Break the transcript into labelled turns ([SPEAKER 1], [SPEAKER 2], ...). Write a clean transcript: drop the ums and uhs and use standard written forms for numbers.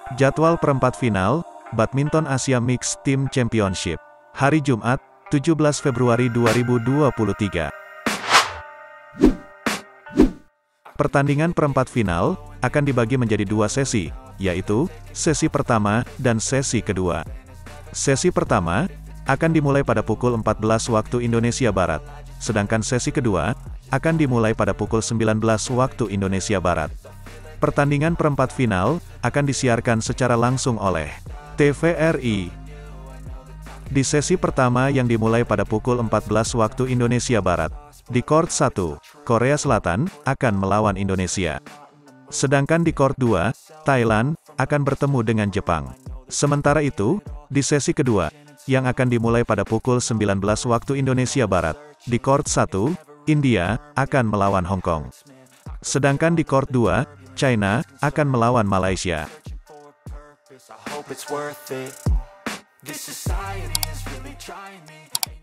[SPEAKER 1] Jadwal perempat final, Badminton Asia Mixed Team Championship. Hari Jumat, 17 Februari 2023. Pertandingan perempat final, akan dibagi menjadi dua sesi, yaitu, sesi pertama dan sesi kedua. Sesi pertama, akan dimulai pada pukul 14 waktu Indonesia Barat, sedangkan sesi kedua, akan dimulai pada pukul 19 waktu Indonesia Barat. Pertandingan perempat final, akan disiarkan secara langsung oleh TVRI. Di sesi pertama yang dimulai pada pukul 14 waktu Indonesia Barat, di Court 1, Korea Selatan, akan melawan Indonesia. Sedangkan di Court 2, Thailand, akan bertemu dengan Jepang. Sementara itu, di sesi kedua, yang akan dimulai pada pukul 19 waktu Indonesia Barat, di Court 1, India, akan melawan Hong Kong. Sedangkan di Court 2, China, akan melawan Malaysia.
[SPEAKER 2] I hope it's worth it. This society is really trying me.